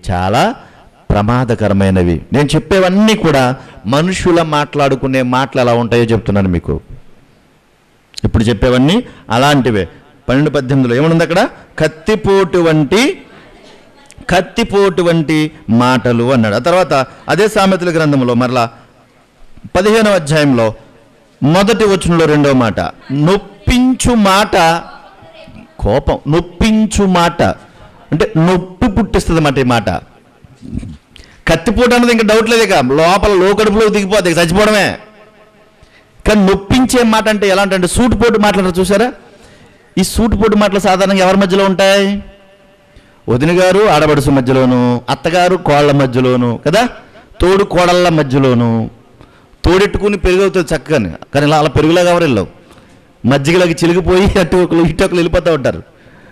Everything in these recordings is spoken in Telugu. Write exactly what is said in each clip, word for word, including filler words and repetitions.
చాలా ప్రమాదకరమైనవి. నేను చెప్పేవన్నీ కూడా మనుషుల మాట్లాడుకునే మాటలు ఎలా ఉంటాయో చెప్తున్నాను మీకు. ఇప్పుడు చెప్పేవన్నీ అలాంటివే. పన్నెండు పద్దెనిమిదిలో ఏమనుంది అక్కడ? కత్తిపోటు వంటి కత్తిపోటు వంటి మాటలు అన్నాడు. ఆ తర్వాత అదే సామెతల గ్రంథంలో మరలా పదిహేనవ అధ్యాయంలో మొదటి వచనంలో రెండవ మాట, నొప్పించు మాట కోపం, నొప్పించు మాట అంటే నొప్పి పుట్టిస్తుంది అన్నమాట. ఈ మాట కత్తిపోటు అన్నది ఇంకా డౌట్ లేదు, ఇక లోపల లోకడుపులో దిగిపోతుంది, చచ్చిపోవడమే. కానీ నొప్పించే మాట అంటే ఎలా అంటే సూటుపోటు మాటలు చూసారా? ఈ సూటుపోటు మాటలు సాధారణంగా ఎవరి మధ్యలో ఉంటాయి? వదిన గారు ఆడబడుసు మధ్యలోను, అత్తగారు కోళ్ళ మధ్యలోను కదా, తోడు కోడళ్ళ మధ్యలోను. తోడెట్టుకుని పెరుగవుతుంది చక్కగా, కానీ ఇలా అలా పెరుగులాగా ఎవరు వెళ్ళవు, మజ్జిగలకి చిలిగిపోయి అటు ఒకరు ఇటు ఒకరు వెళ్ళిపోతూ ఉంటారు.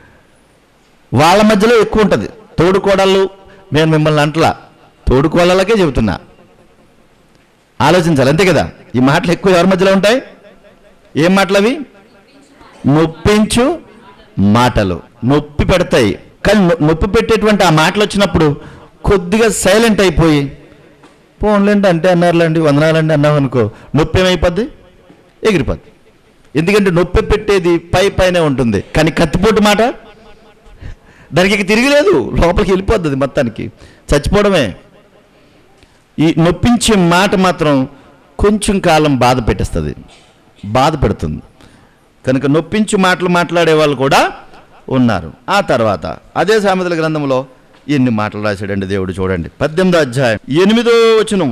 వాళ్ళ మధ్యలో ఎక్కువ ఉంటుంది తోడు కోడళ్ళు. నేను మిమ్మల్ని అంటలా, తోడు కోళ్ళకే చెబుతున్నా, ఆలోచించాలి అంతే కదా. ఈ మాటలు ఎక్కువ ఎవరి మధ్యలో ఉంటాయి? ఏం మాటలు అవి? నొప్పించు మాటలు, నొప్పి పెడతాయి. కానీ నొప్పి పెట్టేటువంటి ఆ మాటలు వచ్చినప్పుడు కొద్దిగా సైలెంట్ అయిపోయి పోన్లేండి అంటే అన్నారులేండి, వందనాలండి అన్నావు అనుకో, నొప్పి ఏమైపోద్ది? ఎగిరిపోద్ది. ఎందుకంటే నొప్పి పెట్టేది పై పైనే ఉంటుంది, కానీ కత్తిపోటు మాట దానికి తిరిగిలేదు, లోపలికి వెళ్ళిపోద్ది, మొత్తానికి చచ్చిపోవడమే. ఈ నొప్పించే మాట మాత్రం కొంచెం కాలం బాధ పెట్టేస్తుంది, బాధ పెడుతుంది. కనుక నొప్పించి మాటలు మాట్లాడే వాళ్ళు కూడా ఉన్నారు. ఆ తర్వాత అదే సామెతల గ్రంథంలో ఎన్ని మాటలు రాశాడండి దేవుడు చూడండి. పద్దెనిమిదో అధ్యాయం ఎనిమిదో వచనం.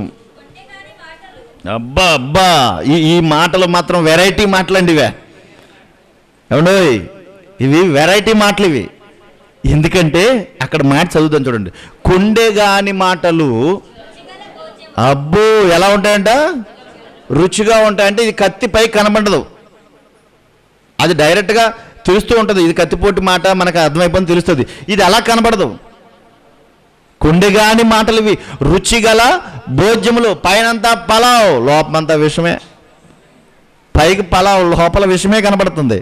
అబ్బా అబ్బా ఈ ఈ మాటలు మాత్రం వెరైటీ మాటలండి ఇవే. ఏమండో ఇవి వెరైటీ మాటలు ఇవి. ఎందుకంటే అక్కడ మాట చదువుతాను చూడండి. కొండెగాని మాటలు అబ్బో ఎలా ఉంటాయంట? రుచిగా ఉంటాయంటే ఇది కత్తిపై కనబడదు, అది డైరెక్ట్గా తెలుస్తూ ఉంటుంది. ఇది కత్తిపోటు మాట మనకు అర్థమైపోయింది, తెలుస్తుంది. ఇది అలా కనబడదు. కొండెగాని మాటలు ఇవి, రుచిగల భోజ్యములు. పైనంతా పలావ్, లోపమంతా విషమే. పైకి పలావ్, లోపల విషమే కనబడుతుంది.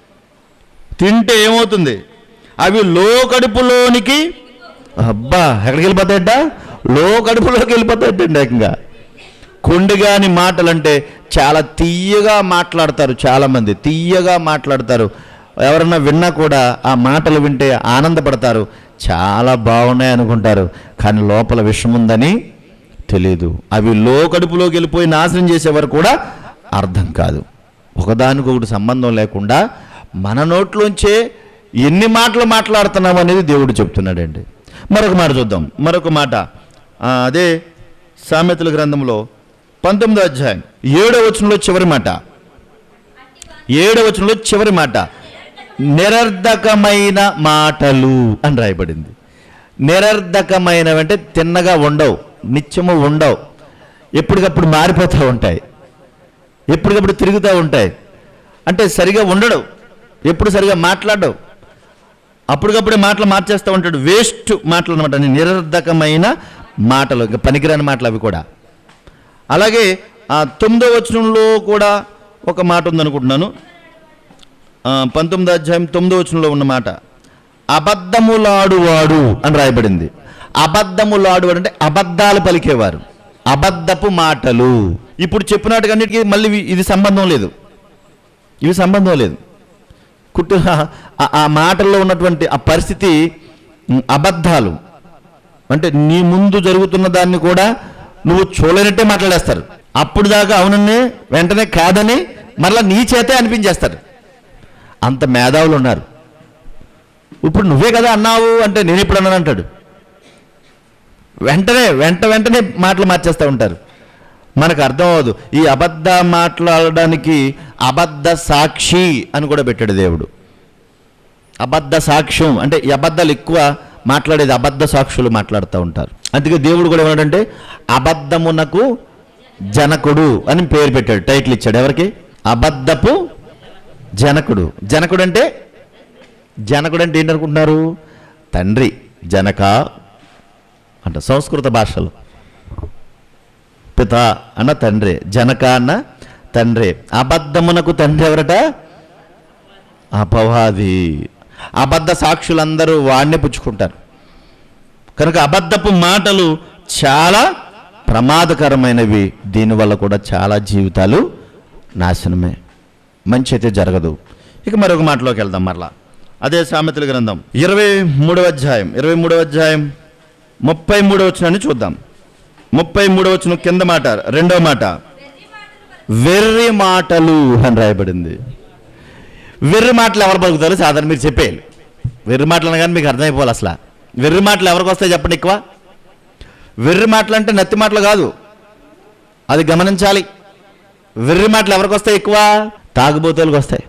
తింటే ఏమవుతుంది? అవి లో కడుపులోనికి అబ్బా ఎక్కడికి వెళ్ళిపోతాయట? లో కడుపులోకి వెళ్ళిపోతాయటండి ఏకంగా. కొండెగాని మాటలు అంటే చాలా తీయగా మాట్లాడతారు, చాలామంది తీయగా మాట్లాడతారు. ఎవరన్నా విన్నా కూడా ఆ మాటలు వింటే ఆనందపడతారు, చాలా బాగున్నాయి అనుకుంటారు, కానీ లోపల విషం ఉందని తెలీదు. అవి లో కడుపులోకి వెళ్ళిపోయి నాశనం చేసేవారు కూడా అర్థం కాదు. ఒకదానికొకటి సంబంధం లేకుండా మన నోట్లోంచే ఎన్ని మాటలు మాట్లాడుతున్నాం అనేది దేవుడు చెప్తున్నాడండి. మరొక మాట చూద్దాం. మరొక మాట అదే సామెతల గ్రంథంలో పంతొమ్మిదో అధ్యాయం ఏడో వచనంలో చివరి మాట, ఏడో వచనంలో చివరి మాట, నిరర్ధకమైన మాటలు అని రాయబడింది. నిరర్ధకమైనవంటే తిన్నగా ఉండవు, నిత్యము ఉండవు, ఎప్పటికప్పుడు మారిపోతూ ఉంటాయి, ఎప్పటికప్పుడు తిరుగుతూ ఉంటాయి. అంటే సరిగా ఉండడు, ఎప్పుడు సరిగా మాట్లాడవు, అప్పటికప్పుడే మాటలు మార్చేస్తూ ఉంటాడు. వేస్ట్ మాటలు అనమాట, నిరర్ధకమైన మాటలు, ఇంకా పనికిరాని మాటలు అవి కూడా. అలాగే ఆ తొమ్మిదో వచనంలో కూడా ఒక మాట ఉందనుకుంటున్నాను. పంతొమ్మిదో అధ్యాయం తొమ్మిదో వచనంలో ఉన్న మాట, అబద్ధములాడువాడు అని రాయబడింది. అబద్ధములాడువాడు అంటే అబద్ధాలు పలికేవారు, అబద్ధపు మాటలు. ఇప్పుడు చెప్పినట్టుగా అన్నిటికీ మళ్ళీ ఇది సంబంధం లేదు, ఇవి సంబంధం లేదు. కుట్టు ఆ మాటల్లో ఉన్నటువంటి ఆ పరిస్థితి అబద్ధాలు. అంటే నీ ముందు జరుగుతున్న దాన్ని కూడా నువ్వు చూడలేనట్టే మాట్లాడేస్తారు. అప్పుడు దాకా అవునని వెంటనే కాదని మరలా నీ చేతే అనిపించేస్తారు. అంత మేధావులు ఉన్నారు. ఇప్పుడు నువ్వే కదా అన్నావు అంటే నేను ఇప్పుడు అన్నాను అంటాడు. వెంటనే వెంట వెంటనే మాటలు మార్చేస్తూ ఉంటారు. మనకు అర్థం అవ్వదు. ఈ అబద్ధ మాట్లాడడానికి అబద్ధ సాక్షి అని కూడా పెట్టాడు దేవుడు. అబద్ధ సాక్ష్యం అంటే ఈ అబద్ధాలు ఎక్కువ మాట్లాడేది అబద్ధ సాక్షులు మాట్లాడుతూ ఉంటారు. అందుకే దేవుడు కూడా ఏమన్నాడంటే అబద్ధమునకు జనకుడు అని పేరు పెట్టాడు, టైటిల్ ఇచ్చాడు. ఎవరికి? అబద్ధపు జనకుడు. జనకుడు అంటే జనకుడు అంటే ఏంటనుకుంటున్నారు? తండ్రి. జనక అంట సంస్కృత భాషలో. పిత అన్న తండ్రి, జనక అన్న తండ్రి. అబద్ధమునకు తండ్రి ఎవరట? అపవాది. అబద్ధ సాక్షులందరూ వాడినే పుచ్చుకుంటారు. కనుక అబద్ధపు మాటలు చాలా ప్రమాదకరమైనవి. దీనివల్ల కూడా చాలా జీవితాలు నాశనమే, మంచి అయితే జరగదు. ఇక మరొక మాటలోకి వెళ్దాం. మరలా అదే సామెతల గ్రంథం ఇరవై మూడవ అధ్యాయం ఇరవై మూడవ అధ్యాయం ముప్పై మూడవ వచనాన్ని చూద్దాం. ముప్పై మూడవ వచనం కింద మాట, రెండవ మాట, వెర్రి మాటలు అని రాయబడింది. వెర్రి మాటలు ఎవరు పలుకుతారు? సాధారణ మీరు చెప్పేయాలి. వెర్రి మాటలు అనగానే మీకు అర్థమైపోవాలి. అసలు వెర్రి మాటలు ఎవరికి వస్తాయి చెప్పండి? ఎక్కువ వెర్రి మాటలు అంటే నత్తి మాటలు కాదు, అది గమనించాలి. వెర్రి మాటలు ఎవరికి వస్తాయి? ఎక్కువ తాగుబోతులకు వస్తాయి.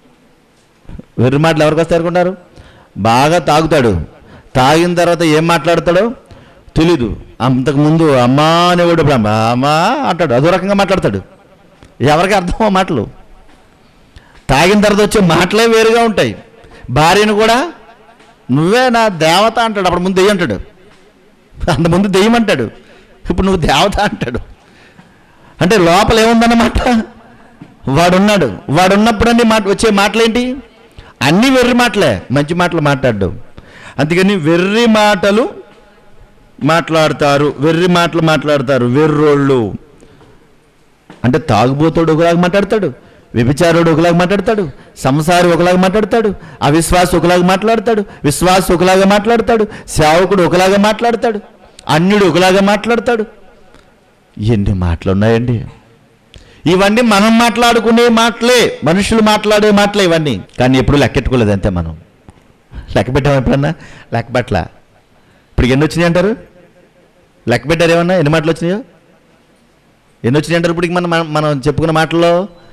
వెర్రి మాటలు ఎవరికి వస్తాయి అనుకుంటారు? బాగా తాగుతాడు, తాగిన తర్వాత ఏం మాట్లాడతాడో తెలీదు. అంతకుముందు అమ్మా అనేవాడు ఇప్పుడు అమ్మా అంటాడు, అదో రకంగా మాట్లాడతాడు. ఎవరికి అర్థం ఆ మాటలు? తాగిన తర్వాత వచ్చే మాటలే వేరుగా ఉంటాయి. భార్యను కూడా నువ్వే నా దేవత అంటాడు, అప్పుడు ముందు దెయ్యం అంటాడు, అంతకుముందు దెయ్యం అంటాడు, ఇప్పుడు నువ్వు దేవత అంటాడు. అంటే లోపల ఏముందన్నమాట? వాడున్నాడు. వాడున్నప్పుడన్నీ మాట వచ్చే మాటలేంటి? అన్నీ వెర్రి మాటలే, మంచి మాటలు మాట్లాడ్డావు. అందుకని వెర్రి మాటలు మాట్లాడతారు, వెర్రి మాటలు మాట్లాడతారు. వెర్రోళ్ళు అంటే తాగుబోతాడు ఒకలాగా మాట్లాడతాడు, వ్యభిచారుడు ఒకలాగా మాట్లాడతాడు, సంసారి ఒకలాగా మాట్లాడతాడు, అవిశ్వాసి ఒకలాగా మాట్లాడతాడు, విశ్వాసి ఒకలాగా మాట్లాడతాడు, సేవకుడు ఒకలాగా మాట్లాడతాడు, అన్యుడు ఒకలాగా మాట్లాడతాడు. ఎన్ని మాటలు ఉన్నాయండి! ఇవన్నీ మనం మాట్లాడుకునే మాటలే, మనుషులు మాట్లాడే మాటలే ఇవన్నీ. కానీ ఎప్పుడు లెక్కెట్టుకోలేదు అంతే. మనం లెక్క పెట్టాం ఎప్పుడన్నా? లెక్క పెట్టలా. ఇప్పుడు ఎన్ని వచ్చినాయి అంటారు? లెక్క పెట్టారు ఏమన్నా? ఎన్ని మాటలు వచ్చినాయో? ఎన్ని వచ్చినాయి అంటారు? ఇప్పుడు మనం మనం చెప్పుకున్న మాటల్లో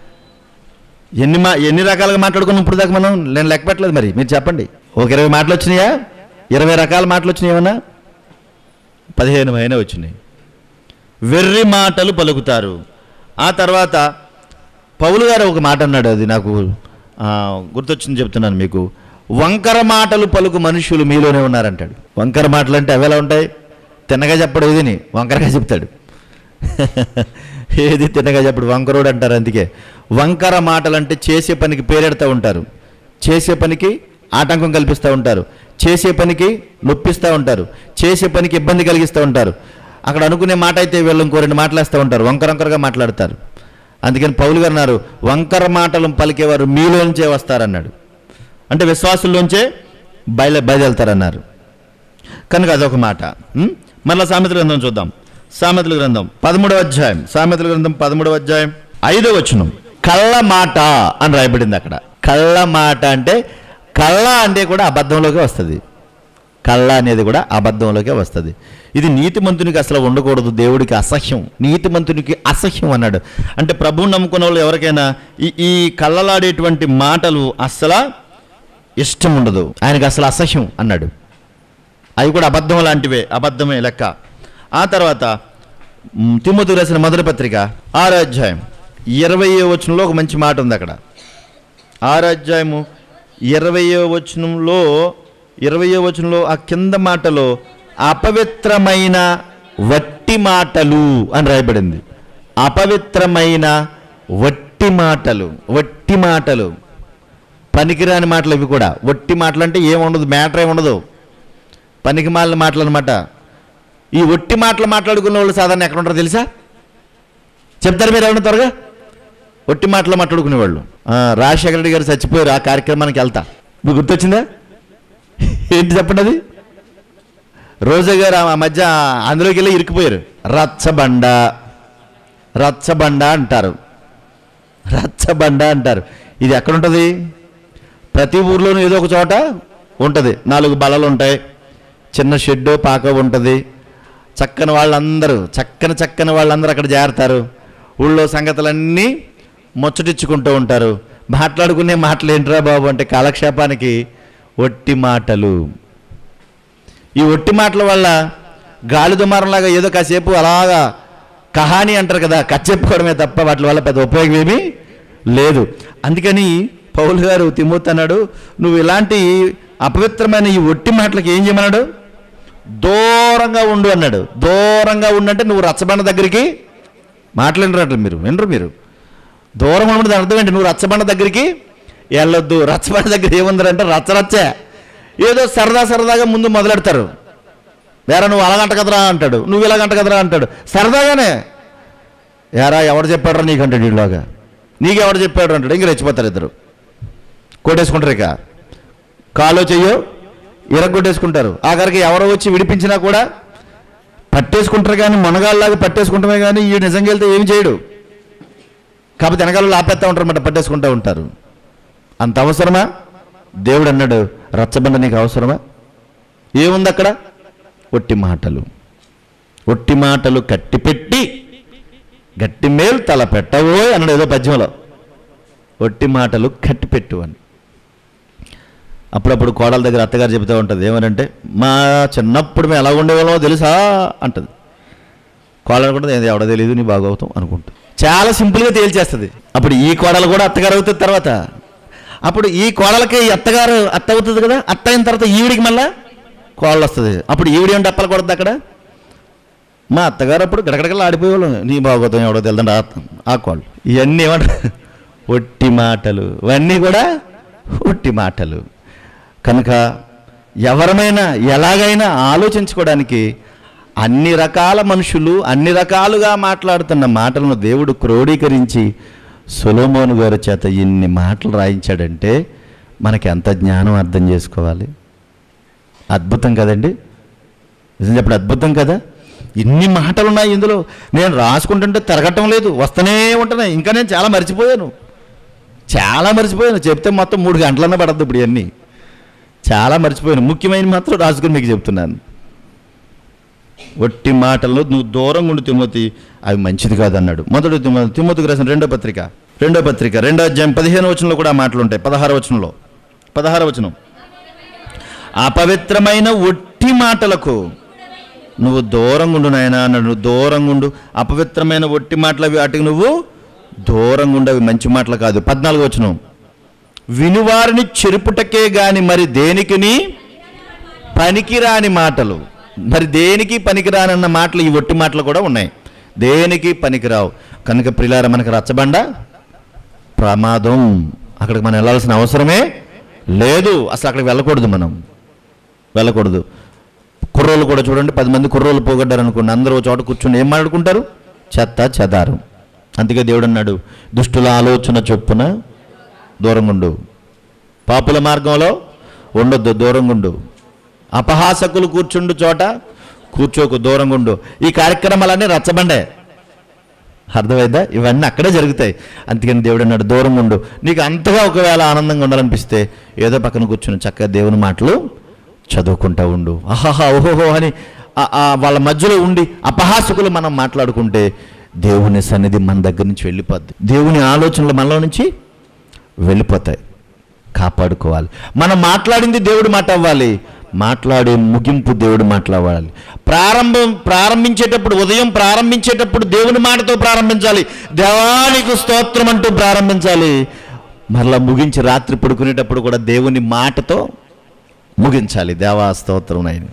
ఎన్ని మా ఎన్ని రకాలుగా మాట్లాడుకున్నాం ఇప్పుడు దాకా మనం? నేను లెక్క పెట్టలేదు. మరి మీరు చెప్పండి. ఒక ఇరవై మాటలు వచ్చినాయా? ఇరవై రకాల మాటలు వచ్చినాయి ఏమన్నా? పదిహేను అయినా వచ్చినాయి. వెర్రి మాటలు పలుకుతారు. ఆ తర్వాత పౌలు గారు ఒక మాట అన్నాడు, అది నాకు గుర్తొచ్చింది, చెప్తున్నాను మీకు. వంకర మాటలు పలుకు మనుషులు మీలోనే ఉన్నారంటాడు. వంకర మాటలు అంటే అవి ఎలా ఉంటాయి? తిన్నగా చెప్పడు, ఏదిని వంకరగా చెప్తాడు. ఏది తిన్నగా చెప్పడు, వంకరోడు అంటారు. అందుకే వంకర మాటలు అంటే చేసే పనికి పేరెడతా ఉంటారు, చేసే పనికి ఆటంకం కల్పిస్తూ ఉంటారు, చేసే పనికి నొప్పిస్తూ ఉంటారు, చేసే పనికి ఇబ్బంది కలిగిస్తూ ఉంటారు. అక్కడ అనుకునే మాట అయితే వీళ్ళు ఇంకో రెండు మాటలేస్తూ ఉంటారు, వంకర వంకరగా మాట్లాడతారు. అందుకని పౌలు గారు అన్నారు, వంకర మాటలు పలికేవారు మీలోంచే వస్తారన్నాడు. అంటే విశ్వాసుల్లోంచే బయలు బయలుదేరుతారన్నారు. కనుక అదొక మాట. మళ్ళీ సామెతల గ్రంథం చూద్దాం. సామెతల గ్రంథం పదమూడవ అధ్యాయం సామెతల గ్రంథం పదమూడవ అధ్యాయం ఐదో వచనం, కళ్ళ మాట అని రాయబడింది అక్కడ. కళ్ళ మాట అంటే కళ్ళ అంటే కూడా అబద్ధంలోకే వస్తుంది. కళ్ళ అనేది కూడా అబద్ధంలోకే వస్తుంది. ఇది నీతిమంతునికి అసలు ఉండకూడదు, దేవుడికి అసహ్యం. నీతిమంతునికి అసహ్యం అన్నాడు. అంటే ప్రభువుని నమ్ముకున్న వాళ్ళు ఎవరికైనా ఈ ఈ కళ్ళలాడేటువంటి మాటలు అస్సలు ఇష్టం ఉండదు, ఆయనకు అసలు అసహ్యం అన్నాడు. అవి కూడా అబద్ధం లాంటివే, అబద్ధమే లెక్క. ఆ తర్వాత తిమోతికి రాసిన మొదటి పత్రిక ఆరో అధ్యాయం ఇరవయో వచనంలో ఒక మంచి మాట ఉంది అక్కడ. ఆరో అధ్యాయము ఇరవయో వచనంలో ఇరవయో వచనంలో ఆ కింద మాటలో అపవిత్రమైన వట్టి మాటలు అని రాయబడింది. అపవిత్రమైన వట్టి మాటలు, వట్టి మాటలు, పనికిరాని మాటలు. ఇవి కూడా వట్టి మాటలు అంటే ఏముండదు, మ్యాటర్ ఏముండదు, పనికి మాలిన మాటలు అనమాట. ఈ వట్టి మాటలు మాట్లాడుకున్న వాళ్ళు సాధారణ ఎక్కడ ఉంటారో తెలుసా? చెప్తారు మీరు ఎవరైనా త్వరగా? వట్టి మాటలు మాట్లాడుకునేవాళ్ళు. రాజశేఖర రెడ్డి గారు చచ్చిపోయారు, ఆ కార్యక్రమానికి వెళ్తా. మీకు గుర్తొచ్చిందా? ఏంటి చెప్పండి అది? రోజా గారు ఆ మధ్య అందులోకి వెళ్ళి ఇరికిపోయారు. రచ్చబండ, రచ్చబండ అంటారు, రచ్చబండ అంటారు. ఇది ఎక్కడుంటుంది? ప్రతి ఊర్లోనూ ఏదో ఒక చోట ఉంటుంది. నాలుగు బలలు ఉంటాయి, చిన్న షెడ్డు పాక ఉంటుంది. చక్కని వాళ్ళందరూ చక్కని చక్కని వాళ్ళందరూ అక్కడ చేరతారు. ఊళ్ళో సంగతులన్నీ ముచ్చటించుకుంటూ ఉంటారు. మాట్లాడుకునే మాటలు ఏంట్రా బాబు అంటే కాలక్షేపానికి ఒట్టి మాటలు. ఈ ఒట్టి మాటల వల్ల గాలి దుమారంలాగా ఏదో కాసేపు అలాగా కహాని అంటారు కదా, కచ్చెప్పుకోవడమే తప్ప వాటి వల్ల పెద్ద ఉపయోగం ఏమీ లేదు. అందుకని పౌలు గారు తిమోతి అన్నాడు, నువ్వు ఇలాంటి అపవిత్రమైన ఈ ఒట్టి మాటలకు ఏం చేయమన్నాడు? దూరంగా ఉండు అన్నాడు. దూరంగా ఉండంటే నువ్వు రచ్చబండ దగ్గరికి మాట్లాడినట్లు మీరు వినరు. మీరు దూరంగా ఉండడం దాని అర్థం ఏంటి? నువ్వు రచ్చబండ దగ్గరికి వెళ్ళొద్దు. రచ్చబండ దగ్గర ఏముందంటే రచ్చరచ్చే, ఏదో సరదా సరదాగా ముందు మొదలెడతారు. వేరా నువ్వు అలాగంట కదరా అంటాడు, నువ్వు ఇలాగంట కదరా అంటాడు, సరదాగానే. యారా ఎవడు చెప్పాడరా నీకంటాడు, ఇలాగా నీకెవడు చెప్పాడు అంటాడు. ఇంక రెచ్చిపోతారు ఇద్దరు, కొట్టేసుకుంటారు. ఇక కాలో చెయ్యో ఇరగొట్టేసుకుంటారు. ఆఖరికి ఎవరో వచ్చి విడిపించినా కూడా పట్టేసుకుంటారు, కానీ మునగాళ్ళలాగా పట్టేసుకుంటామే కానీ ఈ నిజంగా వెళ్తే ఏమి చేయడు. కాకపోతే వెనకాలలో ఆపేస్తూ ఉంటారు అన్నమాట, పట్టేసుకుంటూ ఉంటారు. అంత అవసరమా? దేవుడు అన్నాడు, రచ్చబండ నీకు అవసరమా? ఏముంది అక్కడ? ఒట్టి మాటలు. ఒట్టి మాటలు కట్టిపెట్టి గట్టి మేలు తల పెట్టవో అన్నాడు ఏదో పద్యంలో. ఒట్టి మాటలు కట్టిపెట్టు అని. అప్పుడప్పుడు కోడల దగ్గర అత్తగారు చెబుతూ ఉంటుంది, ఏమనంటే మా చిన్నప్పుడు మేము ఎలా ఉండేవాళ్ళమో తెలుసా అంటుంది. కోడలు కూడా ఎవడో తెలియదు నీ బాగవుతాం అనుకుంటా, చాలా సింపుల్గా తేల్చేస్తుంది. అప్పుడు ఈ కోడలు కూడా అత్తగారు అవుతుంది తర్వాత. అప్పుడు ఈ కోడలకి అత్తగారు అత్త అవుతుంది కదా, అత్త అయిన తర్వాత ఈవిడికి మళ్ళా కోడలు వస్తుంది. అప్పుడు ఈవిడి ఏం డప్పలు కొడుతుంది అక్కడ. మా అత్తగారు అప్పుడు గడగడగలు ఆడిపోయేవాళ్ళు, నీ బాగోతాం ఎవడో తెలుదండి ఆ కోళ్ళు. ఇవన్నీ ఏమంటారు? ఒట్టి మాటలు. ఇవన్నీ కూడా ఒట్టి మాటలు. కనుక ఎవరమైనా ఎలాగైనా ఆలోచించుకోవడానికి అన్ని రకాల మనుషులు అన్ని రకాలుగా మాట్లాడుతున్న మాటలను దేవుడు క్రోడీకరించి సొలొమోను గారి చేత ఇన్ని మాటలు రాయించాడంటే మనకి ఎంత జ్ఞానం అర్థం చేసుకోవాలి. అద్భుతం కదండి, నిజం చెప్పండి, అద్భుతం కదా. ఇన్ని మాటలు ఉన్నాయి ఇందులో. నేను రాసుకుంటుంటే తిరగటం లేదు, వస్తూనే ఉంటున్నాయి. ఇంకా నేను చాలా మర్చిపోయాను, చాలా మర్చిపోయాను. చెప్తే మొత్తం మూడు గంటలన్నా పడద్దు ఇప్పుడు. ఇవన్నీ చాలా మర్చిపోయాను, ముఖ్యమైన మాత్రం రాసుకుని మీకు చెప్తున్నాను. ఒట్టి మాటల్లో నువ్వు దూరంగా ఉండి తిమోతి, అవి మంచిది కాదన్నాడు. మొదటి తిమోతి తిమోతికి రాసిన రెండో పత్రిక రెండో పత్రిక రెండో అధ్యాయం పదిహేను వచనంలో కూడా మాటలు ఉంటాయి. పదహారు వచనంలో పదహారు వచనం అపవిత్రమైన ఒట్టి మాటలకు నువ్వు దూరంగా ఉండు నాయనా అన్నాడు. నువ్వు దూరంగా ఉండు. అపవిత్రమైన ఒట్టి మాటలు అవి, వాటికి నువ్వు దూరంగా ఉండు, అవి మంచి మాటలు కాదు. పద్నాలుగు వచనం వినువారిని చెరుపుటకే గాని మరి దేనికిని పనికిరాని మాటలు. మరి దేనికి పనికిరానన్న మాటలు ఈ ఒట్టి మాటలు కూడా ఉన్నాయి, దేనికి పనికిరావు. కనుక ప్రియులారా, మనకు రచ్చబండ ప్రమాదం. అక్కడికి మనం వెళ్ళాల్సిన అవసరమే లేదు, అసలు అక్కడికి వెళ్ళకూడదు, మనం వెళ్ళకూడదు. కుర్రోళ్ళు కూడా చూడండి, పది మంది కుర్రోళ్ళు పోగొడ్డారు అనుకోండి, అందరూ చోట కూర్చుని ఏం మాట్లాడుకుంటారు? చెత్త చెదారు. అందుకే దేవుడు అన్నాడు, దుష్టుల ఆలోచన చొప్పున దూరంగా ఉండు, పాపుల మార్గంలో ఉండొద్దు, దూరంగా ఉండు. అపహాసకులు కూర్చుండు చోట కూర్చోకు, దూరంగా ఉండు. ఈ కార్యక్రమాలన్నీ రచ్చబండే, అర్థమైందా? ఇవన్నీ అక్కడే జరుగుతాయి. అందుకని దేవుడు అన్నాడు, దూరంగా ఉండు. నీకు అంతగా ఒకవేళ ఆనందంగా ఉండాలనిపిస్తే ఏదో పక్కన కూర్చుని చక్కగా దేవుని మాటలు చదువుకుంటూ ఉండు. ఆహాహా ఓహోహో అని వాళ్ళ మధ్యలో ఉండి అపహాసకులు మనం మాట్లాడుకుంటే దేవుని సన్నిధి మన దగ్గర నుంచి వెళ్ళిపోద్ది, దేవుని ఆలోచనలు మనలో నుంచి వెళ్ళిపోతాయి. కాపాడుకోవాలి. మనం మాట్లాడింది దేవుడు మాట అవ్వాలి, మాట్లాడే ముగింపు దేవుడు మాట్లాడాలి. ప్రారంభం ప్రారంభించేటప్పుడు ఉదయం ప్రారంభించేటప్పుడు దేవుని మాటతో ప్రారంభించాలి, దేవానికి స్తోత్రం అంటూ ప్రారంభించాలి. మరలా ముగించి రాత్రి పడుకునేటప్పుడు కూడా దేవుని మాటతో ముగించాలి. దేవా స్తోత్రం నాయన.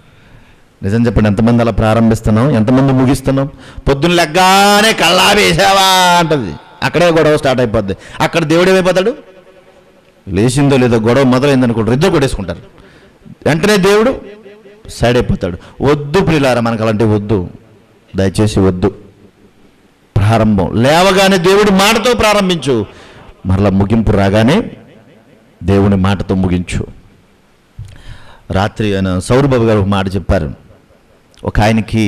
నిజం చెప్పండి, ఎంతమంది అలా ప్రారంభిస్తున్నాం, ఎంతమంది ముగిస్తున్నాం? పొద్దున్న లెగ్గానే కళ్ళా వేసావా అంటది, అక్కడే గొడవ స్టార్ట్ అయిపోద్ది. అక్కడ దేవుడు ఏమైపోతాడు? లేచిందో లేదో గొడవ మొదలైంది అనుకుంటారు, ఇద్దరు కొట్టేసుకుంటారు. వెంటనే దేవుడు సైడ్ అయిపోతాడు. వద్దు ప్రియులారా, మనకు అలాంటివి వద్దు, దయచేసి వద్దు. ప్రారంభం లేవగానే దేవుడి మాటతో ప్రారంభించు, మరలా ముగింపు రాగానే దేవుని మాటతో ముగించు. రాత్రి ఆయన సౌరబాబు గారు ఒక మాట చెప్పారు. ఒక ఆయనకి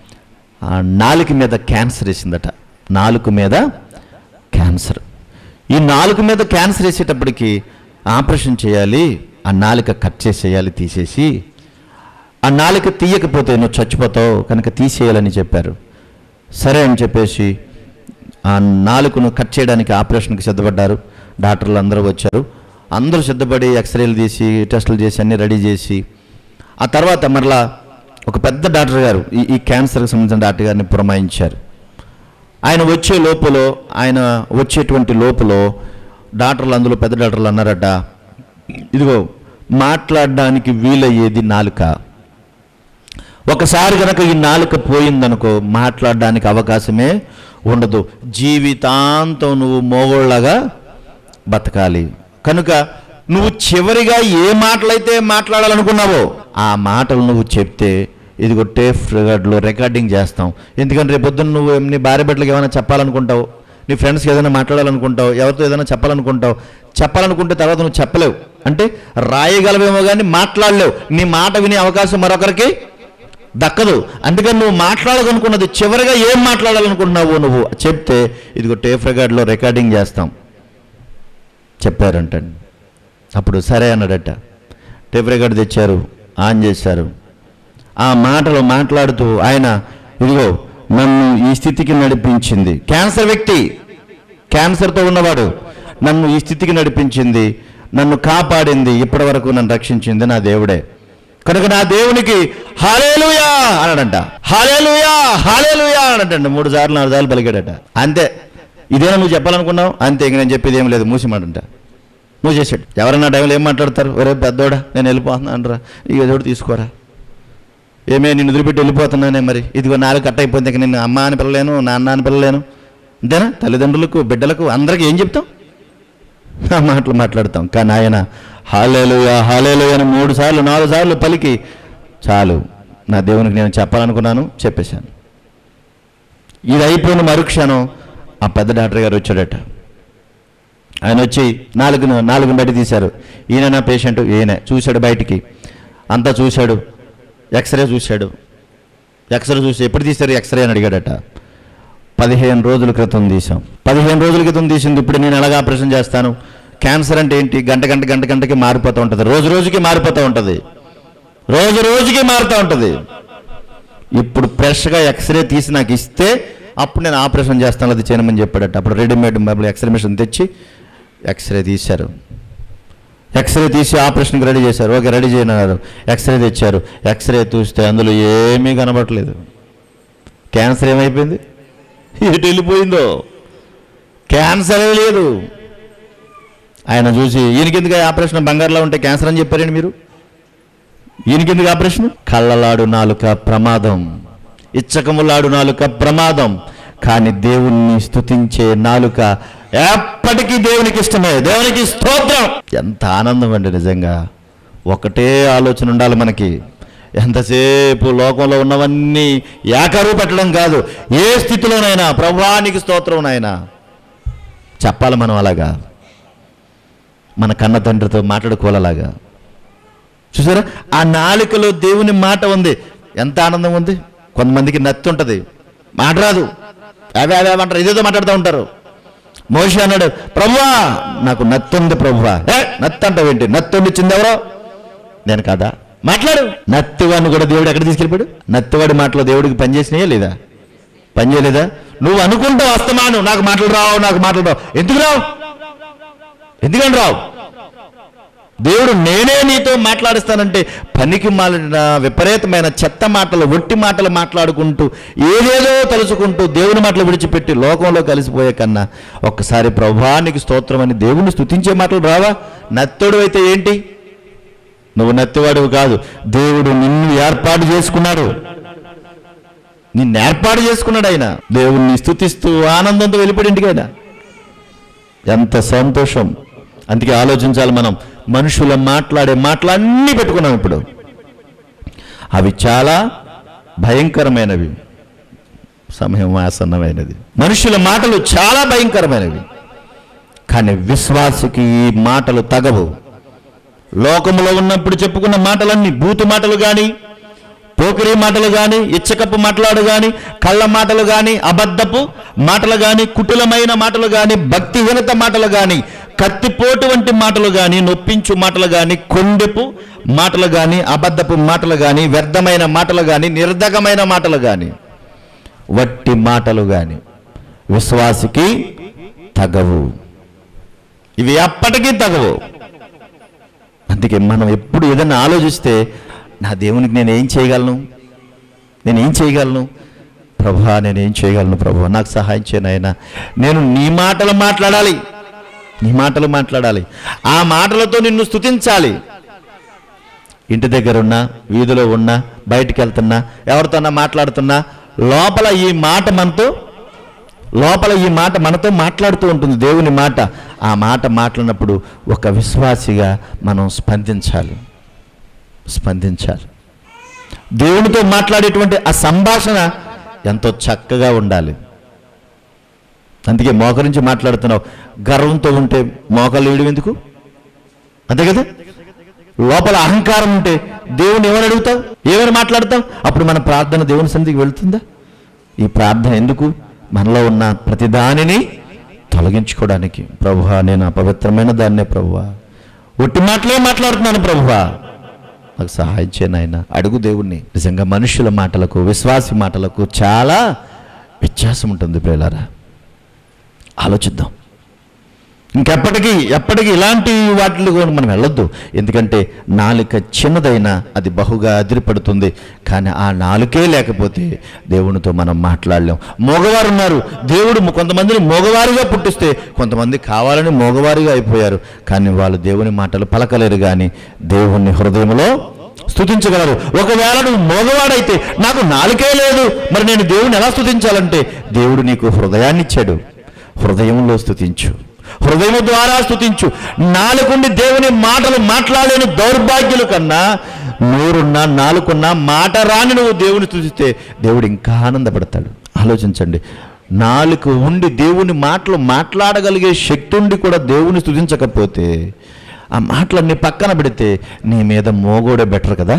నాలుక మీద క్యాన్సర్ వేసిందట, నాలుక మీద క్యాన్సర్. ఈ నాలుక మీద క్యాన్సర్ వేసేటప్పటికి ఆపరేషన్ చేయాలి, ఆ నాలుక కట్ చేసేయాలి, తీసేసి ఆ నాలుక తీయకపోతే నువ్వు చచ్చిపోతావు కనుక తీసేయాలని చెప్పారు. సరే అని చెప్పేసి ఆ నాలుకను కట్ చేయడానికి ఆపరేషన్కి సిద్ధపడ్డారు. డాక్టర్లు అందరూ వచ్చారు, అందరూ సిద్ధపడి ఎక్స్రేలు తీసి టెస్టులు చేసి అన్నీ రెడీ చేసి ఆ తర్వాత మరలా ఒక పెద్ద డాక్టర్ గారు ఈ ఈ క్యాన్సర్కి సంబంధించిన డాక్టర్ గారిని పురమాయించారు. ఆయన వచ్చే లోపల ఆయన వచ్చేటువంటి లోపల డాక్టర్లు అందులో పెద్ద డాక్టర్లు అన్నారట, ఇదిగో మాట్లాడడానికి వీలయ్యేది నాలుక, ఒకసారి కనుక ఈ నాలుక పోయిందనుకో మాట్లాడడానికి అవకాశమే ఉండదు, జీవితాంతం నువ్వు మోగోళ్ళగా బతకాలి. కనుక నువ్వు చివరిగా ఏ మాటలైతే మాట్లాడాలనుకున్నావో ఆ మాటలు నువ్వు చెప్తే ఇదిగో టేప్ రికార్డులో రికార్డింగ్ చేస్తాం. ఎందుకంటే రేపు పొద్దున్న నువ్వు నీ భార్య బిడ్డలకు ఏమైనా చెప్పాలనుకుంటావు, నీ ఫ్రెండ్స్కి ఏదైనా మాట్లాడాలనుకుంటావు, ఎవరితో ఏదైనా చెప్పాలనుకుంటావు. చెప్పాలనుకుంటే తర్వాత నువ్వు చెప్పలేవు, అంటే రాయగలవేమో కానీ మాట్లాడలేవు. నీ మాట వినే అవకాశం మరొకరికి దక్కదు. అందుకని నువ్వు మాట్లాడాలనుకున్నది చివరిగా ఏం మాట్లాడాలనుకుంటున్నావు నువ్వు చెప్తే ఇదిగో టేప్ రికార్డులో రికార్డింగ్ చేస్తాం చెప్పారంటండి. అప్పుడు సరే అన్నాడట. టేప్ రికార్డు తెచ్చారు, ఆన్ చేశారు. ఆ మాటలు మాట్లాడుతూ ఆయన ఇదిగో నన్ను ఈ స్థితికి నడిపించింది, క్యాన్సర్ వ్యక్తి, క్యాన్సర్తో ఉన్నవాడు, నన్ను ఈ స్థితికి నడిపించింది, నన్ను కాపాడింది, ఇప్పటి వరకు నన్ను రక్షించింది నా దేవుడే, కనుక నా దేవునికి హల్లెలూయా అన్నాడంట. హల్లెలూయా హల్లెలూయా అన్నాడంట. మూడు సార్లు నాలుగు సార్లు పలికాడట. అంతే. ఇదేనా నువ్వు చెప్పాలనుకున్నావు? అంతే, ఇంక నేను చెప్పేది ఏం లేదు, మూసిమాడంట. మూసేసాడు. ఎవరన్నా టైంలో ఏం మాట్లాడతారు? ఒరే పెద్దోడా నేను వెళ్ళిపోతున్నా అనరా, ఇక ఏదోటి తీసుకోరా, ఏమే నిన్ను వదిలిపెట్టి వెళ్ళిపోతున్నానే, మరి ఇదిగో నాలుగు కట్ అయిపోయింది, ఇక నిన్ను అమ్మ అని పిల్లలేను, నాన్న అని పిల్లలేను, అంతేనా? తల్లిదండ్రులకు బిడ్డలకు అందరికీ ఏం చెప్తాం? ఆ మాటలు మాట్లాడతాం. కానీ ఆయన హల్లెలూయా హల్లెలూయా అని మూడు సార్లు నాలుగు సార్లు పలికి చాలు, నా దేవునికి నేను చెప్పాలనుకున్నాను చెప్పేశాను. ఇది అయిపోయిన మరుక్షణం ఆ పెద్ద డాక్టర్ గారు వచ్చాడట. ఆయన వచ్చి నాలుగు నాలుగు బయట తీశారు. ఈయన నా పేషెంట్, ఈయన చూశాడు, బయటికి అంతా చూశాడు, ఎక్స్రే చూశాడు. ఎక్స్రే చూసి ఎప్పుడు తీశారు ఎక్స్రే అని అడిగాడట. పదిహేను రోజుల క్రితం తీసాం. పదిహేను రోజుల క్రితం తీసింది, ఇప్పుడు నేను ఎలాగ ఆపరేషన్ చేస్తాను? క్యాన్సర్ అంటే ఏంటి? గంట గంట గంట గంటకి మారిపోతూ ఉంటుంది, రోజు రోజుకి మారిపోతూ ఉంటుంది, రోజు రోజుకి మారుతూ ఉంటుంది. ఇప్పుడు ఫ్రెష్గా ఎక్స్రే తీసి నాకు ఇస్తే అప్పుడు నేను ఆపరేషన్ చేస్తాను, అది చేయమని చెప్పాడట. అప్పుడు రెడీమేడ్ మొబైల్ ఎక్స్రే మిషన్ తెచ్చి ఎక్స్రే తీశారు. ఎక్స్రే తీసి ఆపరేషన్కి రెడీ చేశారు. ఓకే రెడీ చేయన్నారు. ఎక్స్రే తెచ్చారు. ఎక్స్రే చూస్తే అందులో ఏమీ కనబడట్లేదు. క్యాన్సర్ ఏమైపోయింది? ఎటు వెళ్ళిపోయిందో, క్యాన్సరే లేదు. ఆయన చూసి ఈయనకెందుకు ఆపరేషన్, బంగారులో ఉంటే క్యాన్సర్ అని చెప్పారండి మీరు, ఈయనకెందుకు ఆపరేషన్? కళ్ళలాడు నాలుక ప్రమాదం, ఇచ్చకములాడు నాలుక ప్రమాదం, కానీ దేవుణ్ణి స్తుతించే నాలుక ఎప్పటికీ దేవునికి ఇష్టమే. దేవునికి స్తోత్రం. ఎంత ఆనందం అండి నిజంగా. ఒకటే ఆలోచన ఉండాలి మనకి, ఎంతసేపు లోకంలో ఉన్నవన్నీ ఏకరువు పెట్టడం కాదు, ఏ స్థితిలోనైనా ప్రభువానికి స్తోత్రం నాయనా చెప్పాలి మనం. అలాగా మన కన్న తండ్రితో మాట్లాడుకోవాలలాగా. చూసారా, ఆ నాలుకలో దేవుని మాట ఉంది, ఎంత ఆనందం ఉంది. కొంతమందికి నత్తి ఉంటుంది, మాట రాదు, అవే అవే అంటారు, ఇదేదో మాట్లాడుతూ ఉంటారు. మోషే అన్నాడు, ప్రభువా నాకు నత్తి ఉంది ప్రభువా. ఏ నత్తి అంటావేంటి? నత్తి వండిచ్చింది ఎవరో? నేను కాదా? మాట్లాడు. నత్తివాడిని కూడా దేవుడు ఎక్కడ తీసుకెళ్ళిపోయాడు? నత్తివాడి మాటలో దేవుడికి పనిచేసినాయా లేదా? పనిచేయలేదా? నువ్వు అనుకుంటావు అస్తమాను నాకు మాటలు రావు, నాకు మాటలు రావు. ఎందుకు రావు? ఎందుకని రావు? దేవుడు నేనే నీతో మాట్లాడిస్తానంటే పనికి మాలిన విపరీతమైన చెత్త మాటలు, ఒట్టి మాటలు మాట్లాడుకుంటూ ఏదేదో తలుచుకుంటూ దేవుని మాటలు విడిచిపెట్టి లోకంలో కలిసిపోయే కన్నా ఒక్కసారి ప్రభువానికి స్తోత్రం అని దేవుని స్తుతించే మాటలు రావా? నత్తోడు అయితే ఏంటి? నువ్వు నత్తివాడివి కాదు, దేవుడు నిన్ను ఏర్పాటు చేసుకున్నాడు, నిన్ను ఏర్పాటు చేసుకున్నాడు ఆయన. దేవుణ్ణి స్తుతిస్తూ ఆనందంతో వెళ్ళిపోయి ఇంటికి ఆయన. ఎంత సంతోషం. అందుకే ఆలోచించాలి మనం. మనుషుల మాట్లాడే మాటలు అన్నీ పెట్టుకున్నాం ఇప్పుడు, అవి చాలా భయంకరమైనవి. సమయం ఆసన్నమైనది. మనుషుల మాటలు చాలా భయంకరమైనవి, కానీ విశ్వాసికి ఈ మాటలు తగవు. లోకములో ఉన్నప్పుడు చెప్పుకున్న మాటలన్నీ బూతు మాటలు కానీ, పోకిరీ మాటలు కానీ, ఇచ్చకప్పు మాటలు కానీ, కళ్ళ మాటలు కానీ, అబద్ధపు మాటలు కానీ, కుటిలమైన మాటలు కానీ, భక్తిహీనత మాటలు కానీ, కత్తిపోటు వంటి మాటలు కానీ, నొప్పించు మాటలు కానీ, కొండెపు మాటలు కానీ, అబద్ధపు మాటలు కానీ, వ్యర్థమైన మాటలు కానీ, నిర్ధకమైన మాటలు కానీ, వట్టి మాటలు కానీ విశ్వాసికి తగవు. ఇవి ఎప్పటికీ తగవు. అందుకే మనం ఎప్పుడు ఏదైనా ఆలోచిస్తే నా దేవునికి నేను ఏం చేయగలను, నేనేం చేయగలను ప్రభువా, నేనేం చేయగలను ప్రభువా, నాకు సహాయం చేయను ఆయన. నేను నీ మాటలు మాట్లాడాలి, నీ మాటలు మాట్లాడాలి, ఆ మాటలతో నిన్ను స్తుతించాలి. ఇంటి దగ్గర ఉన్నా, వీధిలో ఉన్నా, బయటికి వెళ్తున్నా, ఎవరితోన్నా మాట్లాడుతున్నా, లోపల ఈ మాట మనతో లోపల ఈ మాట మనతో మాట్లాడుతూ ఉంటుంది, దేవుని మాట. ఆ మాట మాట్లాడినప్పుడు ఒక విశ్వాసిగా మనం స్పందించాలి స్పందించాలి దేవునితో మాట్లాడేటువంటి ఆ సంభాషణ ఎంతో చక్కగా ఉండాలి. అందుకే మోకరించి మాట్లాడుతున్నావు. గర్వంతో ఉంటే మోకాలు వేయడం ఎందుకు? అంతే కదా. లోపల అహంకారం ఉంటే దేవుని ఏమని అడుగుతావు, ఏమని మాట్లాడతావు? అప్పుడు మన ప్రార్థన దేవుని సన్నిధికి వెళుతుందా? ఈ ప్రార్థన ఎందుకు? మనలో ఉన్న ప్రతి దానిని తొలగించుకోవడానికి. ప్రభువా, నేను అపవిత్రమైన దాన్నే ప్రభువా, ఒట్టి మాటలే మాట్లాడుతున్నాను ప్రభువా, నాకు సహాయం చేయను ఆయన. అడుగు దేవుణ్ణి. నిజంగా మనుషుల మాటలకు విశ్వాసి మాటలకు చాలా వ్యత్యాసం ఉంటుంది ప్రియులారా. ఆలోచిద్దాం. ఇంకెప్పటికీ ఎప్పటికీ ఇలాంటి వాటిలో మనం వెళ్ళొద్దు. ఎందుకంటే నాలుక చిన్నదైనా అది బహుగా అదిరిపడుతుంది. కానీ ఆ నాలుకే లేకపోతే దేవునితో మనం మాట్లాడలేం. మగవారు ఉన్నారు, దేవుడు కొంతమందిని మగవారిగా పుట్టిస్తే కొంతమంది కావాలని మగవారిగా అయిపోయారు. కానీ వాళ్ళు దేవుని మాటలు పలకలేరు, కానీ దేవుని హృదయంలో స్తుతించగలరు. ఒకవేళ నువ్వు మగవాడైతే నాకు నాలుకే లేదు, మరి నేను దేవుని ఎలా స్తుతించాలంటే, దేవుడు నీకు హృదయాన్ని ఇచ్చాడు, హృదయంలో స్తుతించు, హృదయం ద్వారా స్తుతించు. నాలుగుండి దేవుని మాటలు మాట్లాడలేని దౌర్భాగ్యుల కన్నా నోరున్నా నాలుగున్నా మాట రాని నువ్వు దేవుని స్తుతిస్తే దేవుడు ఇంకా ఆనందపడతాడు. ఆలోచించండి. నాలుగు ఉండి దేవుని మాటలు మాట్లాడగలిగే శక్తి ఉండి కూడా దేవుని స్తుతించకపోతే, ఆ మాటలన్నీ పక్కన పెడితే నీ మీద మోగోడే బెటర్ కదా.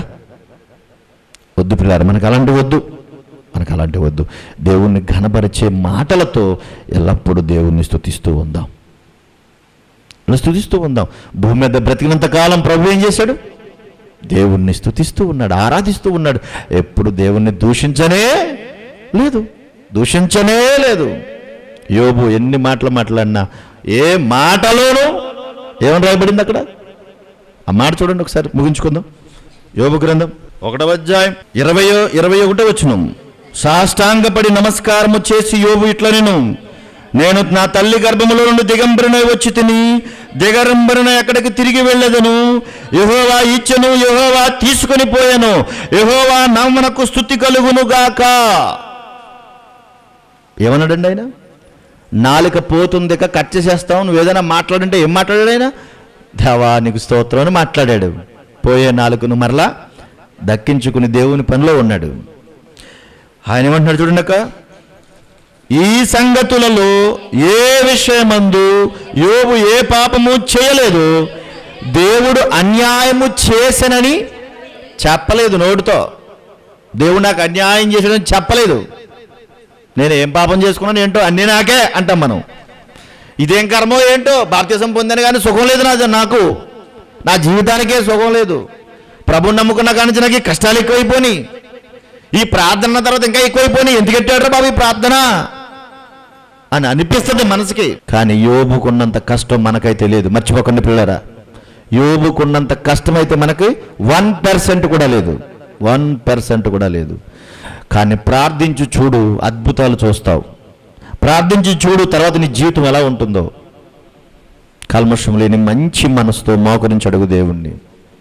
వద్దు పిల్లారు, మనకు అలాంటి వద్దు, మనకు అలాంటి వద్దు. దేవుణ్ణి ఘనపరిచే మాటలతో ఎల్లప్పుడూ దేవుణ్ణి స్తుతిస్తూ ఉందాం, స్తుతిస్తూ ఉందాం. భూమి మీద బ్రతికినంత కాలం ప్రభు ఏం చేశాడు? దేవుణ్ణి స్తుతిస్తూ ఉన్నాడు, ఆరాధిస్తూ ఉన్నాడు. ఎప్పుడు దేవుణ్ణి దూషించనే లేదు, దూషించనే లేదు. యోబు ఎన్ని మాటలు మాట్లాడినా ఏ మాటలోనూ ఏమని రాయబడింది అక్కడ? ఆ మాట చూడండి ఒకసారి, ముగించుకుందాం. యోబు గ్రంథం ఒకటవ అధ్యాయం ఇరవయో ఇరవై ఒకటో వచనం. సాష్టాంగపడి నమస్కారము చేసి యోబు ఇట్లా, నేను నేను నా తల్లి గర్భములో నుండి దిగంబరినై వచ్చి తిని దిగంబరిన ఎక్కడికి తిరిగి వెళ్ళదను. యెహోవా ఇచ్చెను, యెహోవా తీసుకొని పోయాను, యెహోవా నామమునకు స్తుతి కలుగును గాక. ఏమన్నాడండి ఆయన? నాలుక పోతుంది, కట్ చేసేస్తావు, నువ్వు ఏదైనా మాట్లాడంటే ఏం మాట్లాడాడు ఆయన? దేవా నీకు స్తోత్రం అని మాట్లాడాడు. పోయే నాలుకను మరలా దక్కించుకుని దేవుని పనిలో ఉన్నాడు. ఆయన ఏమంటున్నాడు చూడండి అక్క, ఈ సంగతులలో ఏ విషయమందు యోబు ఏ పాపము చేయలేదు, దేవుడు అన్యాయము చేసనని చెప్పలేదు. నోటితో దేవుడు నాకు అన్యాయం చేసాడని చెప్పలేదు. నేను ఏం పాపం చేసుకున్నాను ఏంటో అన్నీ నాకే అంటాం మనం. ఇదేం కర్మో ఏంటో, బాప్తిసం పొందాను కానీ సుఖం లేదు నా నాకు నా జీవితానికే సుఖం లేదు. ప్రభుని నమ్ముకున్న కానీ నాకు ఈ కష్టాలు ఎక్కువైపోయి, ఈ ప్రార్థన తర్వాత ఇంకా ఎక్కువైపోయి, ఎందుకు పెట్టాడు బాబు ఈ ప్రార్థన అని అనిపిస్తుంది మనసుకి. కానీ యోబుకున్నంత కష్టం మనకైతే లేదు. మర్చిపోకండి పిల్లరా, యోబుకున్నంత కష్టం అయితే మనకి వన్ పర్సెంట్ కూడా లేదు, వన్ పర్సెంట్ కూడా లేదు. కానీ ప్రార్థించి చూడు, అద్భుతాలు చూస్తావు. ప్రార్థించి చూడు, తర్వాత నీ జీవితం ఎలా ఉంటుందో. కల్మషం లేని మంచి మనసుతో మోకరించి అడుగు దేవుణ్ణి.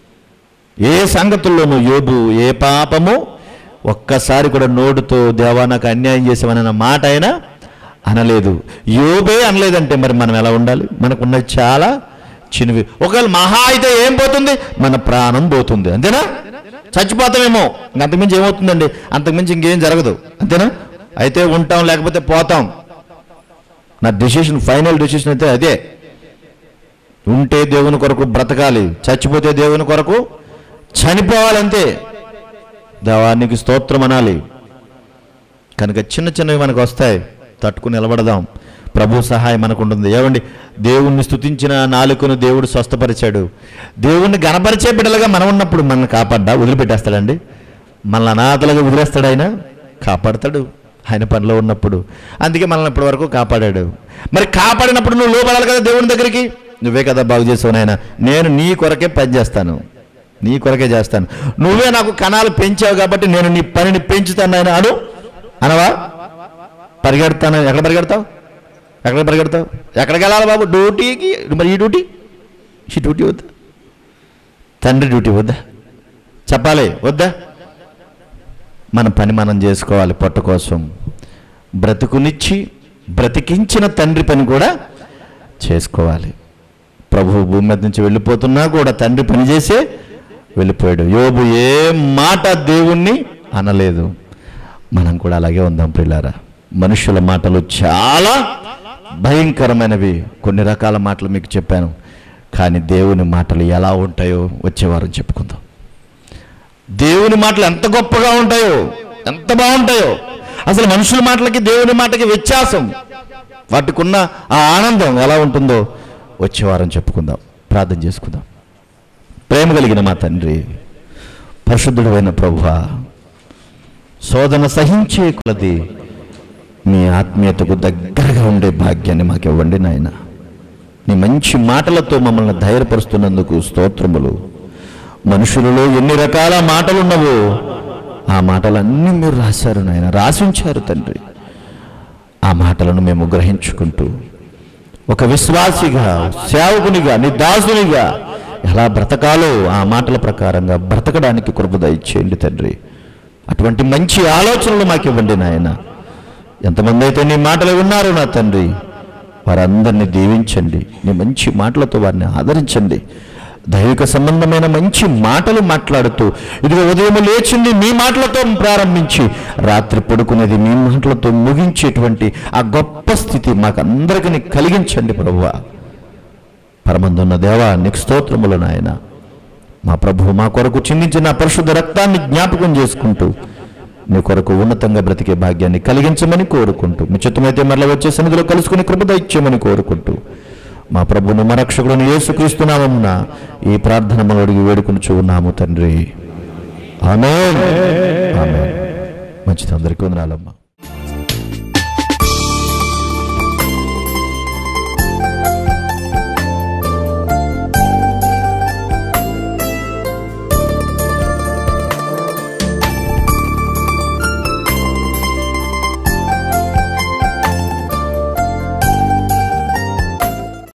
ఏ సంగతుల్లోనూ యోబు ఏ పాపము ఒక్కసారి కూడా నోటుతో దేవా నాకు అన్యాయం చేసామన్న మాట అయినా అనలేదు. యోబే అనలేదంటే మరి మనం ఎలా ఉండాలి? మనకున్నది చాలా చిన్నవి. ఒకవేళ మహా అయితే ఏం పోతుంది? మన ప్రాణం పోతుంది, అంతేనా? చచ్చిపోతామేమో, అంతకుమించి ఏమవుతుందండి? అంతకుమించి ఇంకేం జరగదు, అంతేనా? అయితే ఉంటాం, లేకపోతే పోతాం. నా డెసిషన్, ఫైనల్ డెసిషన్ అయితే అదే. ఉంటే దేవుని కొరకు బ్రతకాలి, చచ్చిపోతే దేవుని కొరకు చనిపోవాలంతే. దేవానికి స్తోత్రం అనాలి. కనుక చిన్న చిన్నవి మనకు వస్తాయి, తట్టుకుని నిలబడదాం. ప్రభు సహాయం మనకు ఉంటుంది. ఏమండి, దేవుణ్ణి స్తుతించిన నాలుకను దేవుడు స్వస్థపరిచాడు. దేవుణ్ణి గణపరిచే బిడ్డలుగా మనం ఉన్నప్పుడు మనల్ని కాపాడ్డా? వదిలిపెట్టేస్తాడండి? మనల్ని అనాథలుగా వదిలేస్తాడు? ఆయన కాపాడతాడు ఆయన పనిలో ఉన్నప్పుడు. అందుకే మనల్ని ఇప్పటి వరకు కాపాడాడు. మరి కాపాడినప్పుడు నువ్వు లోపడాలి కదా దేవుని దగ్గరికి. నువ్వే కదా బాగు చేసావు నాయన, నేను నీ కొరకే పని చేస్తాను, నీ కొరకే చేస్తాను. నువ్వే నాకు కణాలు పెంచావు కాబట్టి నేను నీ పనిని పెంచుతాను నాయన అను. అనవా? పరిగెడతాను. ఎక్కడ పరిగెడతావు? ఎక్కడ పరిగెడతావు? ఎక్కడికి వెళ్ళాలి బాబు? డ్యూటీకి. మరి ఈ డ్యూటీ, ఈ డ్యూటీ వద్దా? తండ్రి డ్యూటీ వద్దా? చెప్పాలి వద్దా? మన పని మనం చేసుకోవాలి. పొట్ట కోసం బ్రతుకునిచ్చి బ్రతికించిన తండ్రి పని కూడా చేసుకోవాలి. ప్రభు భూమి మీద నుంచి వెళ్ళిపోతున్నా కూడా తండ్రి పని చేసే వెళ్ళిపోయాడు. యోబు ఏ మాట దేవుణ్ణి అనలేదు. మనం కూడా అలాగే ఉందాం ప్రియులారా. మనుషుల మాటలు చాలా భయంకరమైనవి. కొన్ని రకాల మాటలు మీకు చెప్పాను, కానీ దేవుని మాటలు ఎలా ఉంటాయో వచ్చే వారం చెప్పుకుందాం. దేవుని మాటలు ఎంత గొప్పగా ఉంటాయో, ఎంత బాగుంటాయో. అసలు మనుషుల మాటలకి దేవుని మాటకి వ్యత్యాసం, వాటికున్న ఆ ఆనందం ఎలా ఉంటుందో వచ్చే వారం చెప్పుకుందాం. ప్రార్థన చేసుకుందాం. ప్రేమ కలిగిన మా తండ్రి, పరిశుద్ధుడైన ప్రభువా, శోధన సహించే కొలది మీ ఆత్మీయతకు దగ్గరగా ఉండే భాగ్యాన్ని మాకు ఇవ్వండి నాయన. నీ మంచి మాటలతో మమ్మల్ని ధైర్యపరుస్తున్నందుకు స్తోత్రములు. మనుషులలో ఎన్ని రకాల మాటలున్నవో ఆ మాటలన్నీ మీరు రాశారు నాయన, రాసి ఉంచారు తండ్రి. ఆ మాటలను మేము గ్రహించుకుంటూ ఒక విశ్వాసిగా, సేవకునిగా, నీ దాసునిగా ఎలా బ్రతకాలో ఆ మాటల ప్రకారంగా బ్రతకడానికి కృప దయచేయండి తండ్రి. అటువంటి మంచి ఆలోచనలు మాకు ఇవ్వండి నాయన. ఎంతమంది అయితే నీ మాటలు విన్నారో నా తండ్రి, వారందరినీ దీవించండి. నీ మంచి మాటలతో వారిని ఆదరించండి. దైవిక సంబంధమైన మంచి మాటలు మాట్లాడుతూ, ఇదిగో ఉదయం లేచింది మీ మాటలతో ప్రారంభించి రాత్రి పడుకునేది మీ మాటలతో ముగించేటువంటి ఆ గొప్ప స్థితి మాకందరికీ కలిగించండి ప్రభువా. పరమందున్న దేవా, నీకు స్తోత్రములు నాయన. మా ప్రభువు మా కొరకు చిందించిన పరిశుద్ధ రక్తాన్ని జ్ఞాపకం చేసుకుంటూ నీ కొరకు ఉన్నతంగా బ్రతికే భాగ్యాన్ని కలిగించమని కోరుకుంటూ, మీ చిత్తమైతే మరలా వచ్చే సన్నిధిలో కలుసుకుని కృప దయచేయమని కోరుకుంటూ, మా ప్రభువును మా రక్షకుడును యేసుక్రీస్తు నామమున ఈ ప్రార్థన మనం అడిగి వేడుకొనుచు ఉన్నాము తండ్రి. ఆమేన్. ఆమేన్. మంచిది. అందరికీ వందనాలమ్మా.